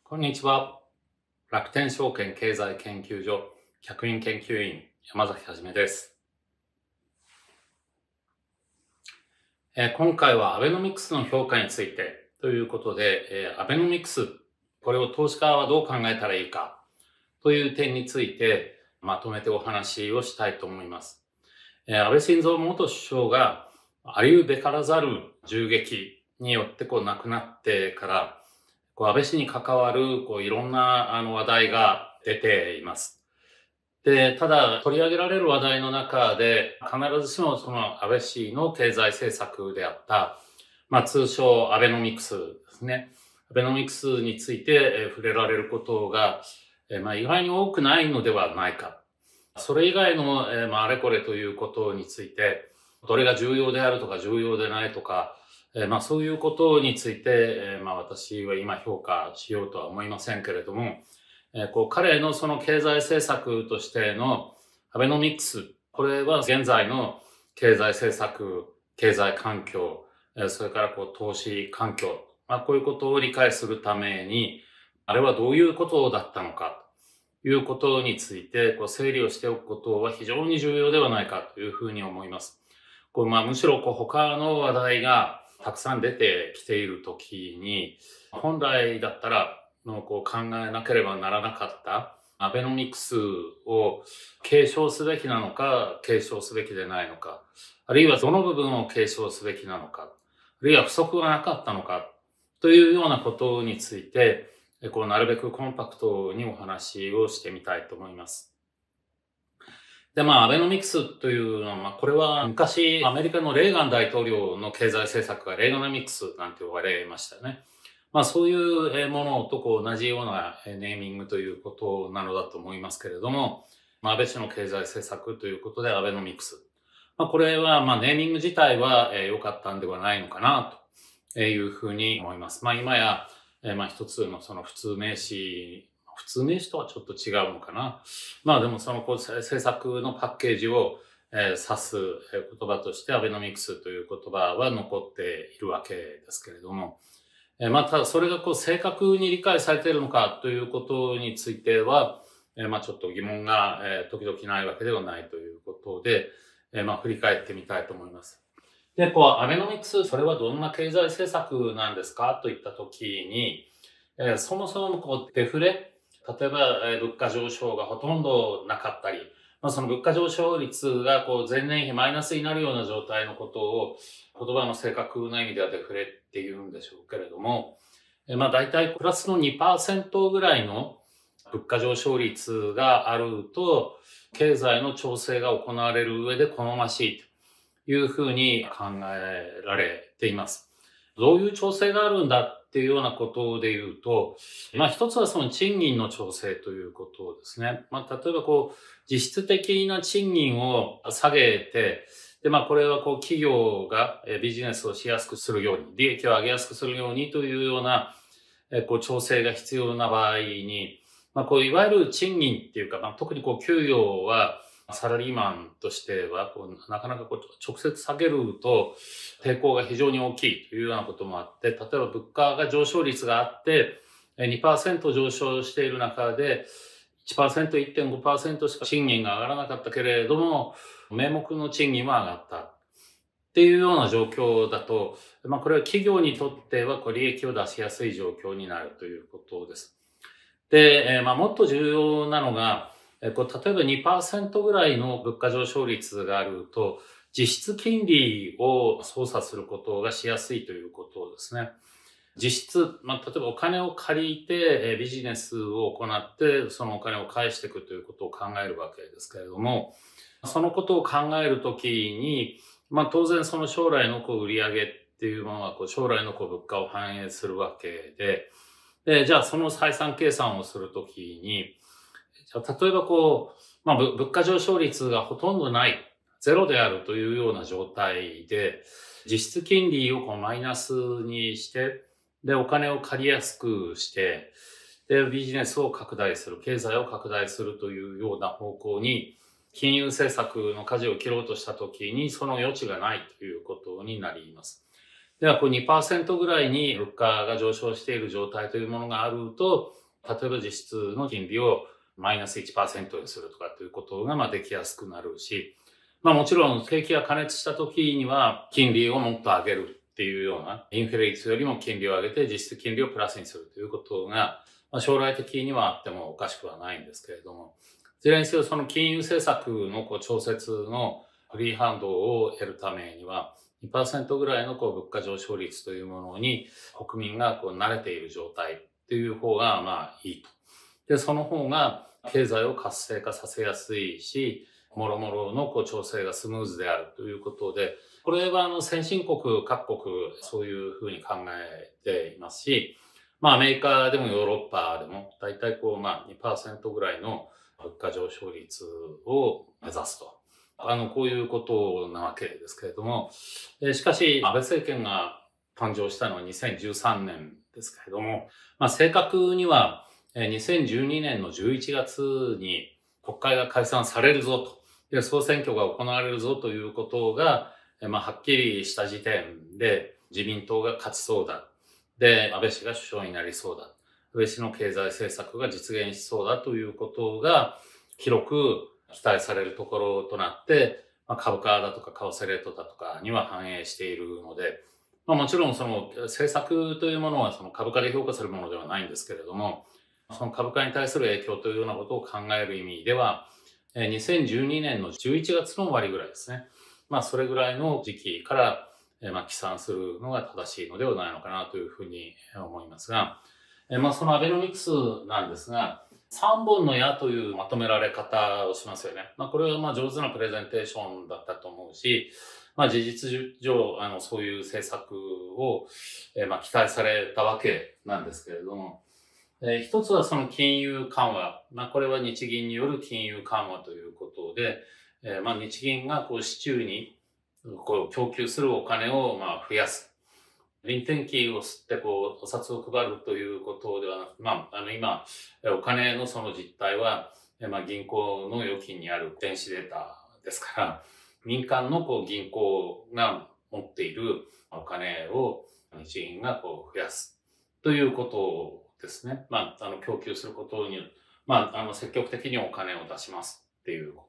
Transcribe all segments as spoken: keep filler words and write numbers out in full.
こんにちは。楽天証券経済研究所客員研究員山崎はじめです。えー、今回はアベノミクスの評価についてということで、えー、アベノミクス、これを投資家はどう考えたらいいかという点についてまとめてお話をしたいと思います。えー、安倍晋三元首相がありうべからざる銃撃によってこう亡くなってから、こう安倍氏に関わるこういろんなあの話題が出ています。で、ただ取り上げられる話題の中で必ずしもその安倍氏の経済政策であった、まあ通称アベノミクスですね。アベノミクスについて触れられることが、まあ意外に多くないのではないか。それ以外の、まあ、あれこれということについて、どれが重要であるとか重要でないとか、まあそういうことについて、まあ私は今評価しようとは思いませんけれども、こう彼のその経済政策としてのアベノミクス、これは現在の経済政策、経済環境、それからこう投資環境、まあこういうことを理解するために、あれはどういうことだったのかということについてこう整理をしておくことは非常に重要ではないかというふうに思います。こうまあむしろこう他の話題がたくさん出てきているときに、本来だったらのこう考えなければならなかったアベノミクスを継承すべきなのか、継承すべきでないのか、あるいはどの部分を継承すべきなのか、あるいは不足がなかったのか、というようなことについて、こうなるべくコンパクトにお話をしてみたいと思います。で、まあ、アベノミクスというのは、まあ、これは昔アメリカのレーガン大統領の経済政策がレーガノミクスなんて呼ばれましたね。まあそういうものとこう同じようなネーミングということなのだと思いますけれども、まあ、安倍氏の経済政策ということでアベノミクス。まあこれはまあネーミング自体は良かったんではないのかなというふうに思います。まあ今やまあ一つのその普通名詞、普通名詞とはちょっと違うのかな。まあでもそのこう政策のパッケージを指す言葉としてアベノミクスという言葉は残っているわけですけれども、まあ、ただそれがこう正確に理解されているのかということについては、まあちょっと疑問が時々ないわけではないということで、まあ振り返ってみたいと思います。で、こう、アベノミクス、それはどんな経済政策なんですかといったときに、そもそもこうデフレ、例えば物価上昇がほとんどなかったり、まあその物価上昇率がこう前年比マイナスになるような状態のことを言葉の正確な意味ではデフレって言うんでしょうけれども、まあ大体プラスの にパーセント ぐらいの物価上昇率があると、経済の調整が行われる上で好ましいというふうに考えられています。どういう調整があるんだっていうようなことで言うと、まあ一つはその賃金の調整ということですね。まあ例えばこう、実質的な賃金を下げて、で、まあこれはこう企業がビジネスをしやすくするように、利益を上げやすくするようにというような、こう調整が必要な場合に、まあこういわゆる賃金っていうか、まあ特にこう給与はサラリーマンとしてはこうなかなかこう直接下げると抵抗が非常に大きいというようなこともあって、例えば物価が上昇率があって にパーセント 上昇している中で いちパーセント、いってんごパーセント しか賃金が上がらなかったけれども、名目の賃金は上がったっていうような状況だと、まあこれは企業にとってはこう利益を出しやすい状況になるということです。で、まあもっと重要なのが、こう例えば にパーセント ぐらいの物価上昇率があると、実質金利を操作することがしやすいということですね。実質、まあ、例えばお金を借りてビジネスを行って、そのお金を返していくということを考えるわけですけれども、そのことを考えるときに、まあ当然その将来のこう売上っていうものはこう将来のこう物価を反映するわけで、で、じゃあその採算計算をするときに、じゃあ例えばこう、まあ物価上昇率がほとんどない、ゼロであるというような状態で、実質金利をこうマイナスにして、で、お金を借りやすくして、で、ビジネスを拡大する、経済を拡大するというような方向に、金融政策の舵を切ろうとしたときに、その余地がないということになります。 では、こうにパーセントぐらいに物価が上昇している状態というものがあると、例えば実質の金利をマイナスいちパーセントにするとかということがまあできやすくなるし、まあもちろん景気が過熱した時には金利をもっと上げるっていうような、インフレ率よりも金利を上げて実質金利をプラスにするということが、まあ、将来的にはあってもおかしくはないんですけれども、いずれにせよその金融政策のこう調節のフリーハンドを得るためには、にパーセントぐらいのこう物価上昇率というものに国民がこう慣れている状態っていう方がまあいいと。で、その方が経済を活性化させやすいし、もろもろのこう調整がスムーズであるということで、これはあの先進国各国そういうふうに考えていますし、まあアメリカでもヨーロッパでも大体こうまあにパーセントぐらいの物価上昇率を目指すと。あの、こういうことなわけですけれども、えーしかし、安倍政権が誕生したのはにせんじゅうさんねんですけれども、まあ、正確には、えーにせんじゅうにねんのじゅういちがつに国会が解散されるぞと、で総選挙が行われるぞということが、えーまあ、はっきりした時点で自民党が勝ちそうだ。で、安倍氏が首相になりそうだ。安倍氏の経済政策が実現しそうだということが、広く期待されるところとなって、まあ、株価だとか為替レートだとかには反映しているので、まあ、もちろんその政策というものはその株価で評価するものではないんですけれども、その株価に対する影響というようなことを考える意味では、にせんじゅうにねんのじゅういちがつの終わりぐらいですね。まあそれぐらいの時期からまあ起算するのが正しいのではないのかなというふうに思いますが、まあそのアベノミクスなんですが、さんぼんの矢というまとめられ方をしますよね。まあこれはまあ上手なプレゼンテーションだったと思うし、まあ事実上、あの、そういう政策を、えーまあ期待されたわけなんですけれども、えー一つはその金融緩和。まあこれは日銀による金融緩和ということで、えーまあ日銀がこう市中にこう供給するお金をまあ増やす。臨転機を吸ってこう、お札を配るということではなく、まあ、あの今、お金のその実態は、まあ銀行の預金にある電子データですから、民間のこう銀行が持っているお金を日銀がこう増やすということですね。まあ、あの供給することによって、まあ、あの積極的にお金を出しますっていうこと。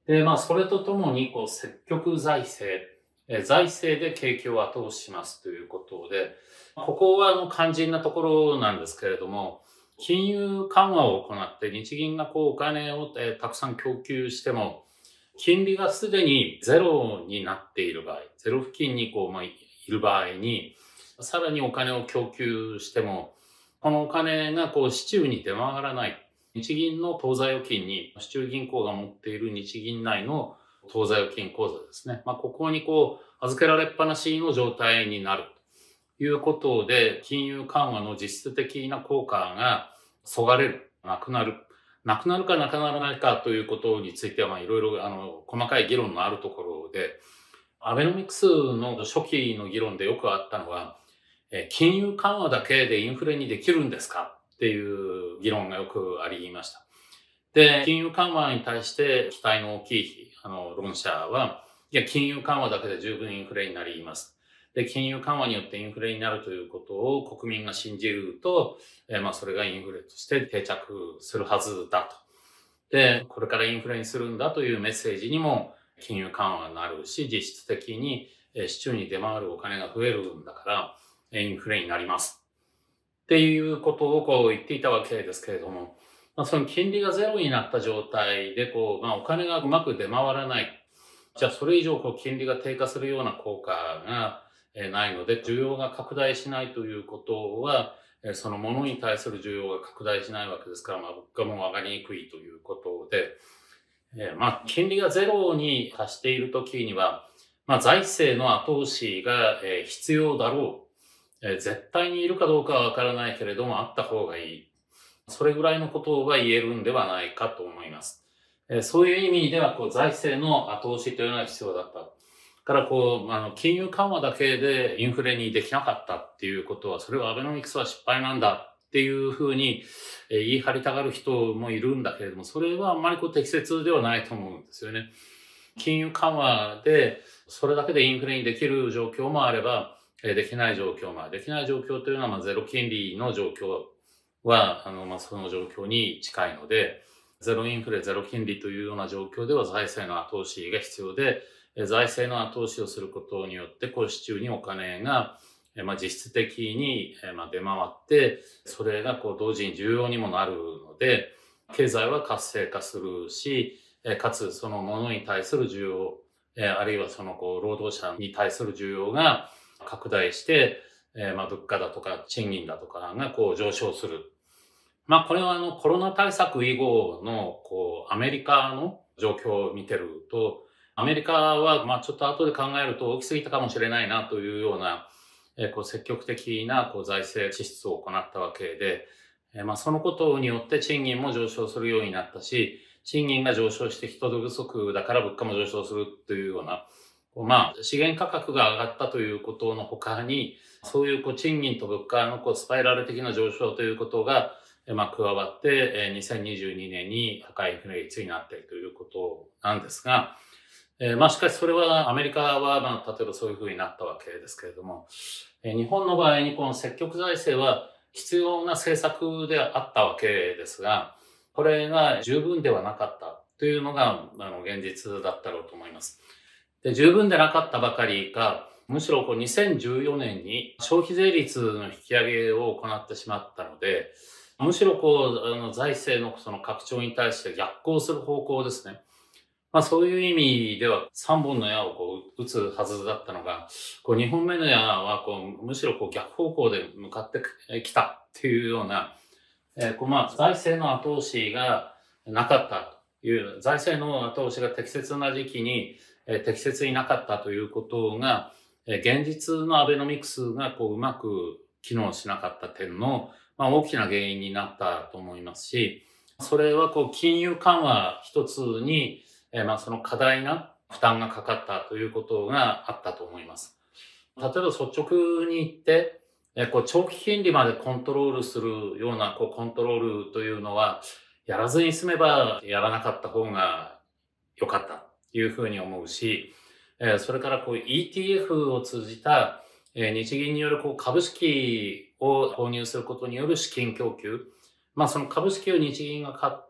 で、まあ、それとともに、こう、積極財政。え財政で景気を後押ししますということで、ここはあの肝心なところなんですけれども、金融緩和を行って日銀がこうお金を、えたくさん供給しても、金利がすでにゼロになっている場合、ゼロ付近にこう、まあ、いる場合に、さらにお金を供給しても、このお金がこう市中に出回らない。日銀の当座預金に、市中銀行が持っている日銀内の当座預金口座ですね。まあ、ここにこう、預けられっぱなしの状態になるということで、金融緩和の実質的な効果がそがれる、なくなる。なくなるかなくならないかということについては、まあ、いろいろ、あの、細かい議論のあるところで、アベノミクスの初期の議論でよくあったのは、え金融緩和だけでインフレにできるんですかっていう議論がよくありました。で、金融緩和に対して期待の大きい、あの、論者は、いや、金融緩和だけで十分インフレになります。で、金融緩和によってインフレになるということを国民が信じると、えー、まあ、それがインフレとして定着するはずだと。で、これからインフレにするんだというメッセージにも金融緩和になるし、実質的に市中に出回るお金が増えるんだから、インフレになります。っていうことをこう言っていたわけですけれども、まあ、その金利がゼロになった状態で、こう、まあ、お金がうまく出回らない。じゃあ、それ以上、こう、金利が低下するような効果がないので、需要が拡大しないということは、そのものに対する需要が拡大しないわけですから、まあ、物価も上がりにくいということで、えー、まあ、金利がゼロに達しているときには、まあ、財政の後押しが必要だろう。えー、絶対にいるかどうかはわからないけれども、あった方がいい。それぐらいのことが言えるんではないかと思います。えー、そういう意味では、こう、財政の後押しというのが必要だった。から、こう、あの、金融緩和だけでインフレにできなかったっていうことは、それはアベノミクスは失敗なんだっていうふうに言い張りたがる人もいるんだけれども、それはあんまりこう適切ではないと思うんですよね。 金融緩和で、それだけでインフレにできる状況もあれば、できない状況もある。できない状況というのは、まあ、ゼロ金利の状況は、あの、まあ、その状況に近いので、ゼロインフレ、ゼロ金利というような状況では財政の後押しが必要で、財政の後押しをすることによって、こう市中にお金が、まあ、実質的に、まあ、出回って、それがこう同時に重要にもなるので、経済は活性化するし、かつそのものに対する需要、あるいはそのこう労働者に対する需要が拡大して、まあ、物価だとか賃金だとかがこう上昇する。まあ、これはあのコロナ対策以後のこうアメリカの状況を見てると、アメリカはまあちょっと後で考えると大きすぎたかもしれないなというような、えこう積極的なこう財政支出を行ったわけで、えまあそのことによって賃金も上昇するようになったし、賃金が上昇して人手不足だから物価も上昇するというような、まあ資源価格が上がったということの他に、そういうこう賃金と物価のこうスパイラル的な上昇ということが、まあ加わって、にせんにじゅうにねんに高いインフレ率になっているということなんですが、えー、まあしかしそれはアメリカはまあ例えばそういうふうになったわけですけれども、えー、日本の場合にこの積極財政は必要な政策であったわけですが、これが十分ではなかったというのがあの現実だったろうと思います。で、十分でなかったばかりか、むしろこうにせんじゅうよねんに消費税率の引き上げを行ってしまったので、むしろこうあの財政のその拡張に対して逆行する方向ですね。まあそういう意味ではさんぼんの矢をこう打つはずだったのが、こうにほんめの矢はこうむしろこう逆方向で向かってきたっていうような、えー、こうまあ財政の後押しがなかったという、財政の後押しが適切な時期に、えー、適切になかったということが、えー、現実のアベノミクスがこううまく機能しなかった点の、まあ、大きな原因になったと思いますし、それはこう金融緩和一つにえー、まあその過大な負担がかかったということがあったと思います。例えば率直に言って、えー、こう長期金利までコントロールするようなこうコントロールというのは、やらずに済めばやらなかった方が良かったというふうに思うし、えー、それからこう イーティーエフ を通じた、えー、日銀によるこう株式を購入することによる資金供給、まあその株式を日銀が買って、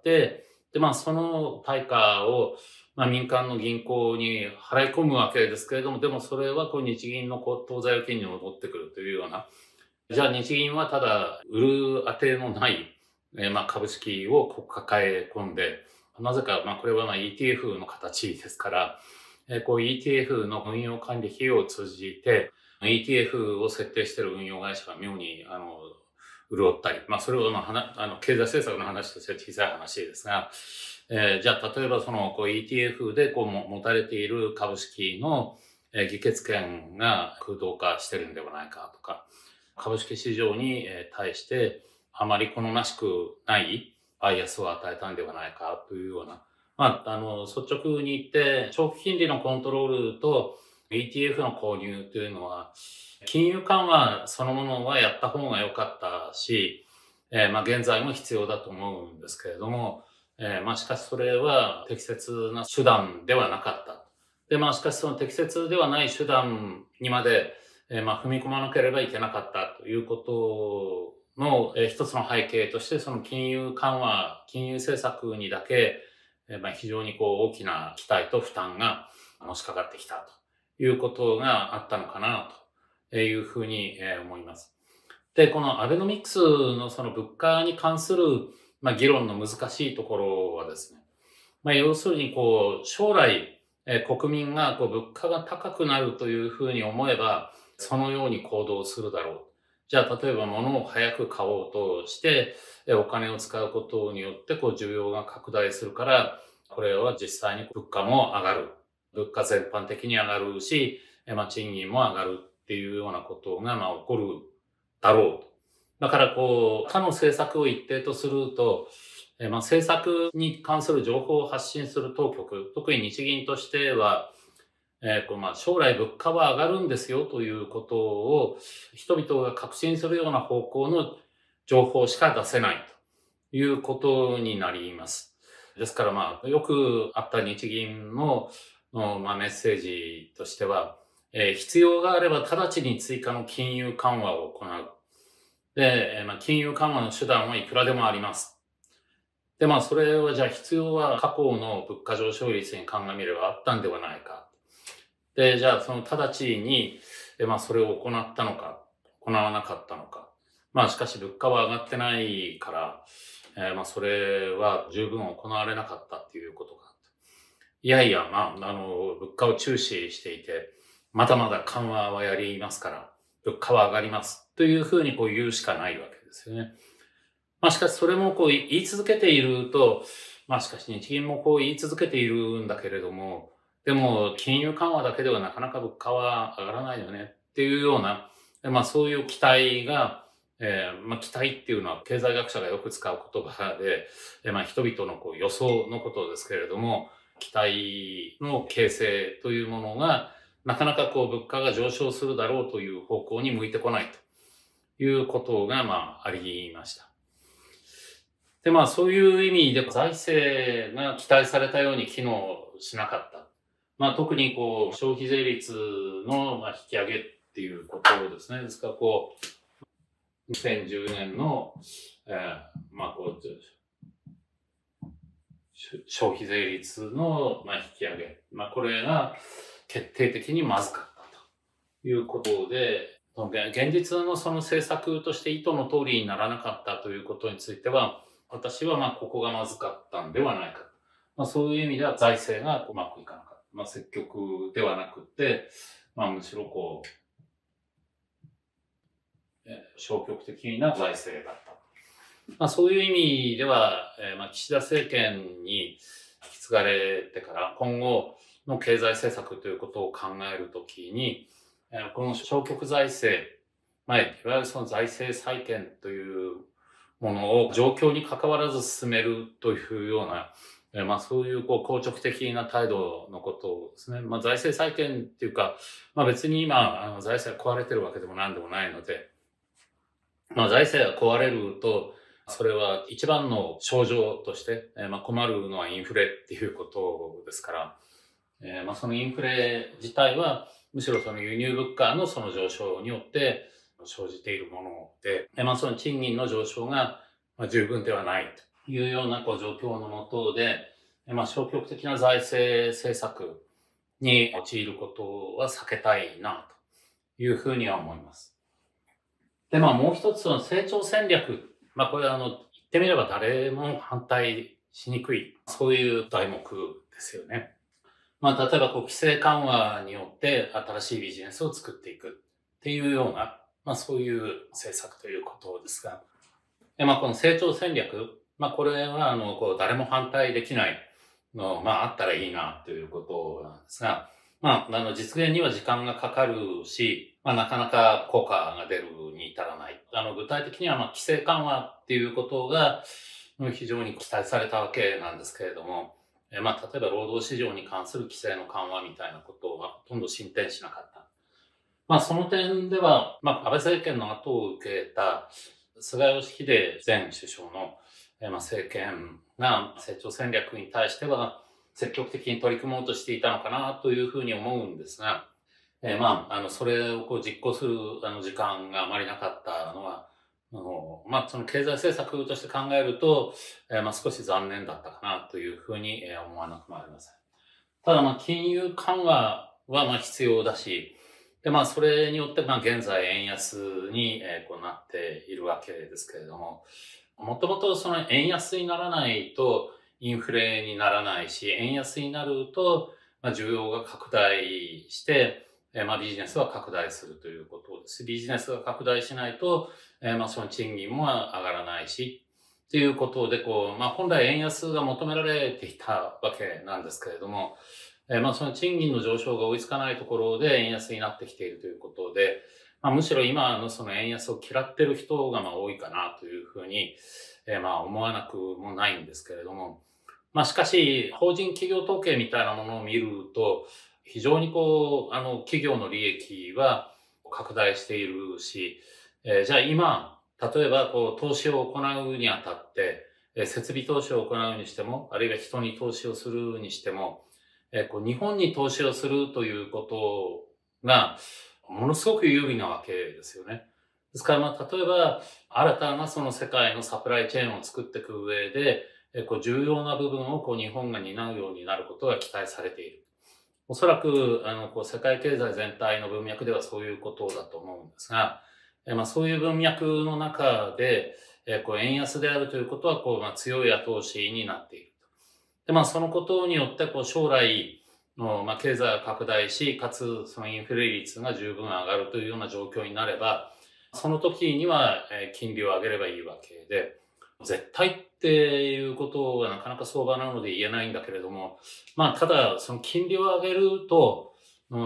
で、まあ、その対価を、まあ、民間の銀行に払い込むわけですけれども、でもそれはこう日銀のこう当座預金に戻ってくるというような。じゃあ日銀はただ売る当てのない、えー、まあ株式をこう抱え込んで、なぜか、まあこれはまあ イーティーエフ の形ですから、えー、こう イーティーエフ の運用管理費用を通じて、イーティーエフ を設定している運用会社が妙に、あの、潤ったり。まあ、それは、まあ、あの、経済政策の話としては小さい話ですが、えー、じゃあ、例えば、その、こう、イーティーエフ で、こう、持たれている株式の、えー、議決権が空洞化してるんではないかとか、株式市場に対して、あまり好ましくないバイアスを与えたんではないかというような、まあ、あの、率直に言って、長期金利のコントロールと イーティーエフ の購入というのは、金融緩和そのものはやった方が良かったし、えー、まあ現在も必要だと思うんですけれども、えー、まあしかしそれは適切な手段ではなかった。で、まあしかしその適切ではない手段にまで、えー、まあ踏み込まなければいけなかったということの、えー、一つの背景として、その金融緩和、金融政策にだけ、えー、まあ非常にこう大きな期待と負担がのしかかってきたということがあったのかなと。いうふうに思います。で、このアベノミクスのその物価に関する、まあ、議論の難しいところはですね、まあ、要するにこう、将来、えー、国民がこう物価が高くなるというふうに思えば、そのように行動するだろう。じゃあ、例えば物を早く買おうとして、えー、お金を使うことによってこう需要が拡大するから、これは実際に物価も上がる。物価全般的に上がるし、えー、まあ賃金も上がるっていうようなことがまあ起こるだろうと。だからこう、他の政策を一定とすると、えー、まあ政策に関する情報を発信する当局、特に日銀としては、えー、こうまあ将来物価は上がるんですよということを人々が確信するような方向の情報しか出せないということになります。ですからまあよくあった日銀のの、まあ、メッセージとしては、えー必要があれば直ちに追加の金融緩和を行う。で、えーまあ、金融緩和の手段はいくらでもあります。で、まあ、それはじゃあ必要は過去の物価上昇率に鑑みればあったんではないか。で、じゃあその直ちに、えまあ、それを行ったのか、行わなかったのか。まあ、しかし物価は上がってないから、えーまあ、それは十分行われなかったっていうことがあった。いやいや、まあ、あの、物価を注視していて、まだまだ緩和はやりますから、物価は上がります。というふうにこう言うしかないわけですよね。まあしかしそれもこう言い続けていると、まあしかし日銀もこう言い続けているんだけれども、でも金融緩和だけではなかなか物価は上がらないよねっていうような、まあそういう期待が、えー、まあ期待っていうのは経済学者がよく使う言葉で、えー、まあ人々のこう予想のことですけれども、期待の形成というものが、なかなかこう物価が上昇するだろうという方向に向いてこないということが、まあありました。で、まあそういう意味で財政が期待されたように機能しなかった。まあ特にこう消費税率のまあ引き上げっていうことですね。ですからこう、にせんじゅうねんの、えー、まあこう、消費税率のまあ引き上げ。まあこれが決定的にまずかったということで、現実のその政策として意図の通りにならなかったということについては、私はまあここがまずかったんではないか。まあ、そういう意味では財政がうまくいかなかった。まあ、積極ではなくて、まあ、むしろこう、消極的な財政だった。まあ、そういう意味では、えー、まあ岸田政権に引き継がれてから今後の経済政策ということを考えるときに、えー、この消極財政、まあ、いわゆるその財政再建というものを状況に関わらず進めるというような、えー、まあそういうこう硬直的な態度のことをですね、まあ財政再建っていうか、まあ別に今、あの財政が壊れてるわけでも何でもないので、まあ財政が壊れると、それは一番の症状として、えー、まあ困るのはインフレっていうことですから、えー、まあそのインフレ自体は、むしろその輸入物価のその上昇によって生じているもので、まあその賃金の上昇が十分ではないというようなこう状況のもとで、まあ消極的な財政政策に陥ることは避けたいなというふうには思います。で、まあもう一つの成長戦略。まあこれはあの、言ってみれば誰も反対しにくい、そういう題目ですよね。まあ例えばこう規制緩和によって新しいビジネスを作っていくっていうような、まあそういう政策ということですが、でまあこの成長戦略、まあこれはあの、こう誰も反対できないの、まああったらいいなということなんですが、まあ、あの、実現には時間がかかるし、まあ、なかなか効果が出るに至らない。あの、具体的には、まあ、規制緩和っていうことが、非常に期待されたわけなんですけれども、えまあ、例えば労働市場に関する規制の緩和みたいなことはほとんど進展しなかった。まあ、その点では、まあ、安倍政権の後を受けた菅義偉前首相の、えまあ、政権が成長戦略に対しては、積極的に取り組もうとしていたのかなというふうに思うんですが、えー、まあ、あの、それをこう実行するあの時間があまりなかったのは、あのまあ、その経済政策として考えると、えー、まあ少し残念だったかなというふうに思わなくもありません。ただ、まあ、金融緩和はまあ必要だし、で、まあ、それによって、まあ、現在円安に、えー、こうなっているわけですけれども、もともとその円安にならないと、インフレにならないし、円安になると、まあ、需要が拡大して、えー、まあ、ビジネスは拡大するということです。ビジネスが拡大しないと、えー、まあ、その賃金も上がらないし、ということで、こう、まあ、本来円安が求められていたわけなんですけれども、えー、まあ、その賃金の上昇が追いつかないところで円安になってきているということで、まあ、むしろ今のその円安を嫌っている人がまあ多いかなというふうに、えー、まあ思わなくもないんですけれども、まあしかし、法人企業統計みたいなものを見ると、非常にこう、あの企業の利益は拡大しているし、えー、じゃあ今、例えばこう投資を行うにあたって、えー、設備投資を行うにしても、あるいは人に投資をするにしても、 えーこう日本に投資をするということが、ものすごく有利なわけですよね。ですから、まあ、例えば、新たなその世界のサプライチェーンを作っていく上で、えーこう重要な部分をこう日本が担うようになることが期待されている。おそらく、あの、こう世界経済全体の文脈ではそういうことだと思うんですが、えーまあ、そういう文脈の中で、えーこう円安であるということは、こう、まあ、強い後押しになっている。で、まあ、そのことによって、こう、将来の、まあ、経済が拡大し、かつ、そのインフレ率が十分上がるというような状況になれば、その時には、えー金利を上げればいいわけで、絶対っていうことがなかなか相場なので言えないんだけれども、まあ、ただ、その金利を上げると、うん、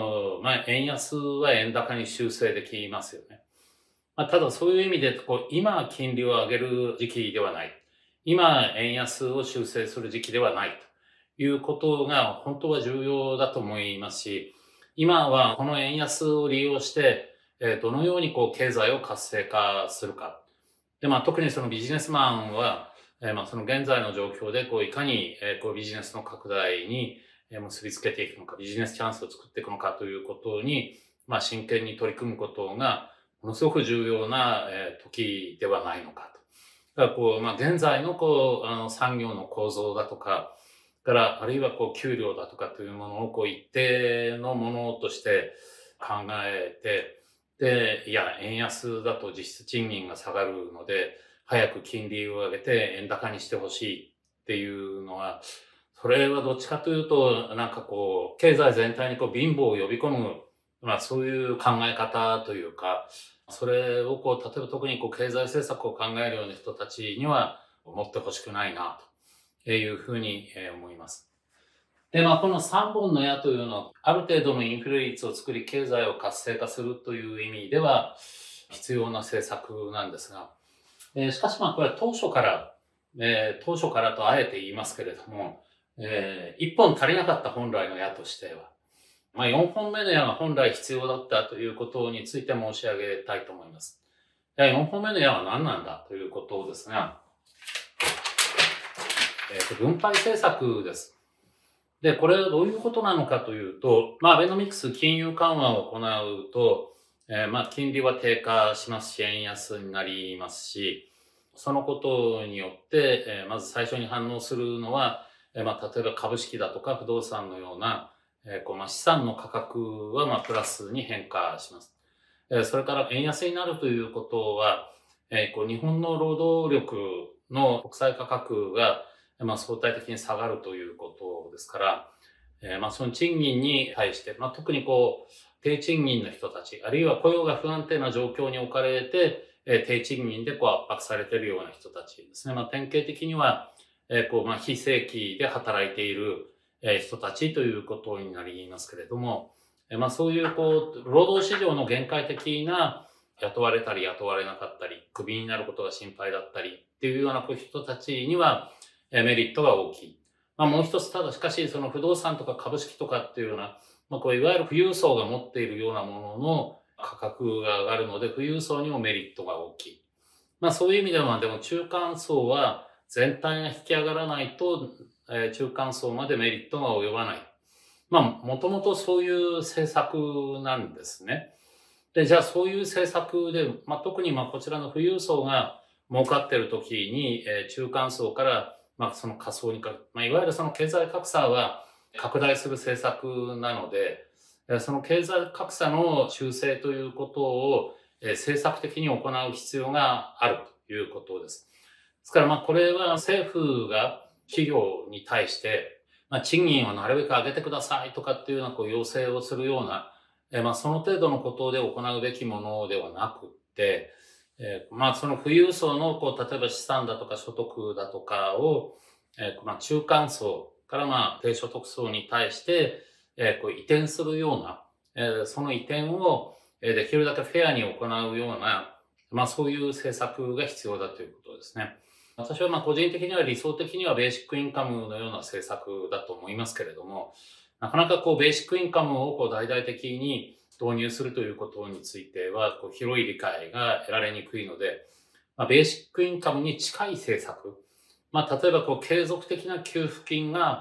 まあ、円安は円高に修正できますよね。まあ、ただ、そういう意味で、こう、今金利を上げる時期ではない。今、円安を修正する時期ではないということが本当は重要だと思いますし、今はこの円安を利用して、えーどのようにこう経済を活性化するか。で、まあ特にそのビジネスマンは、えーまあその現在の状況でこういかに、えーこうビジネスの拡大にえー結びつけていくのか、ビジネスチャンスを作っていくのかということに、まあ真剣に取り組むことがものすごく重要な、えー時ではないのかと。だからこう、まあ現在のこう、あの産業の構造だとか、から、あるいはこう、給料だとかというものをこう、一定のものとして考えて、で、いや、円安だと実質賃金が下がるので、早く金利を上げて円高にしてほしいっていうのは、それはどっちかというと、なんかこう、経済全体にこう、貧乏を呼び込む、まあそういう考え方というか、それをこう、例えば特にこう、経済政策を考えるような人たちには、持ってほしくないな、というふうに思います。で、まあ、このさんぼんの矢というのは、ある程度のインフレ率を作り、経済を活性化するという意味では、必要な政策なんですが、えーしかしまあ、これは当初から、えー当初からとあえて言いますけれども、えー、いっぽん足りなかった本来の矢としては、まあ、よんほんめの矢が本来必要だったということについて申し上げたいと思います。でよんほんめの矢は何なんだということですが、えーと、分配政策です。で、これはどういうことなのかというと、まあ、アベノミクス金融緩和を行うと、えーまあ、金利は低下しますし、円安になりますし、そのことによって、えーまず最初に反応するのは、えーまあ、例えば株式だとか不動産のような、えーこうまあ、資産の価格はまあプラスに変化します。えーそれから円安になるということは、えーこう日本の労働力の国際価格がまあ、相対的に下がるということですから、えー、まあ、その賃金に対して、まあ、特にこう、低賃金の人たち、あるいは雇用が不安定な状況に置かれて、えー、低賃金でこう圧迫されているような人たちですね。まあ、典型的には、えー、こう、まあ、非正規で働いている、えー、人たちということになりますけれども、えー、まあ、そういうこう、労働市場の限界的な雇われたり雇われなかったり、クビになることが心配だったりっていうような人たちには、メリットが大きい。まあ、もう一つ、ただしかし、その不動産とか株式とかっていうような、まあ、こういわゆる富裕層が持っているようなものの価格が上がるので、富裕層にもメリットが大きい。まあ、そういう意味では、でも中間層は全体が引き上がらないと、えー、中間層までメリットが及ばない。まあ、もともとそういう政策なんですね。で、じゃあそういう政策で、まあ、特にまあこちらの富裕層が儲かっている時に、えー、中間層からまあ、その仮想にか、まあ、いわゆるその経済格差は拡大する政策なので、その経済格差の修正ということを政策的に行う必要があるということです。ですから、まあ、これは政府が企業に対して、まあ、賃金をなるべく上げてくださいとかっていうようなこう要請をするような、まあ、その程度のことで行うべきものではなくって、えー、まあ、その富裕層の、こう、例えば資産だとか所得だとかを、えー、まあ、中間層からまあ、低所得層に対して、えー、こう移転するような、えー、その移転を、えー、できるだけフェアに行うような、まあ、そういう政策が必要だということですね。私はまあ、個人的には理想的にはベーシックインカムのような政策だと思いますけれども、なかなかこう、ベーシックインカムをこう、大々的に導入するということについては、こう広い理解が得られにくいので、まあ、ベーシックインカムに近い政策、まあ、例えばこう継続的な給付金が、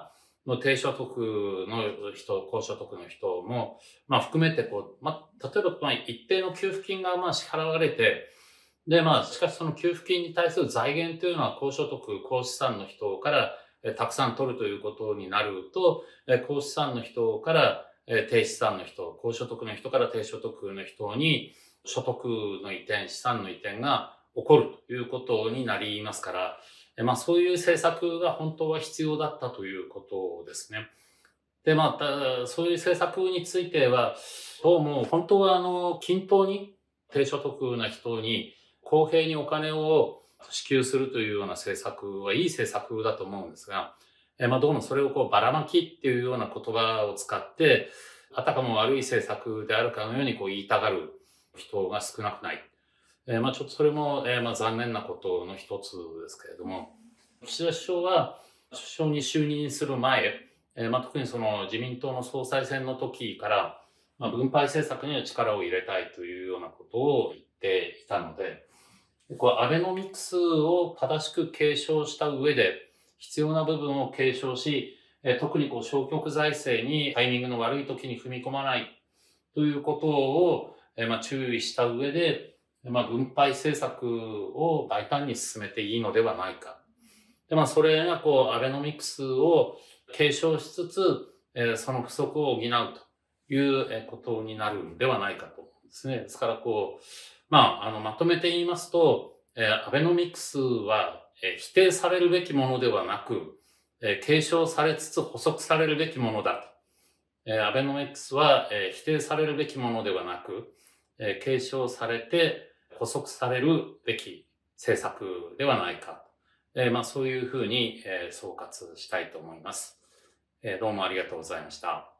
の低所得の人、高所得の人も、まあ含めてこう、まあ、例えばまあ一定の給付金がまあ支払われて、でまあしかしその給付金に対する財源というのは高所得、高資産の人からえたくさん取るということになると、え高資産の人からえ低資産の人、高所得の人から低所得の人に所得の移転、資産の移転が起こるということになりますから、えまあそういう政策が本当は必要だったということですね。で、まあ、そういう政策については、どうも本当はあの、均等に低所得な人に公平にお金を支給するというような政策はいい政策だと思うんですが、えまあどうもそれをこうばらまきっていうような言葉を使って、あたかも悪い政策であるかのようにこう言いたがる人が少なくない。えー、まあちょっとそれも、えー、まあ残念なことの一つですけれども、岸田首相は首相に就任する前、えー、まあ特にその自民党の総裁選の時から、まあ、分配政策には力を入れたいというようなことを言っていたので、こうアベノミクスを正しく継承した上で、必要な部分を継承し、えー、特にこう消極財政にタイミングの悪い時に踏み込まないということを、えー、まあ注意した上で、まあ、分配政策を大胆に進めていいのではないか。で、まあ、それが、こう、アベノミクスを継承しつつ、えー、その不足を補うということになるんではないかと思うんですね。ですから、こう、まあ、あの、まとめて言いますと、えー、アベノミクスは、えー、否定されるべきものではなく、えー、継承されつつ補足されるべきものだと。えー、アベノミクスは、えー、否定されるべきものではなく、えー、継承されて、補足されるべき政策ではないか。えー、まあそういうふうに、えー、総括したいと思います。えー、どうもありがとうございました。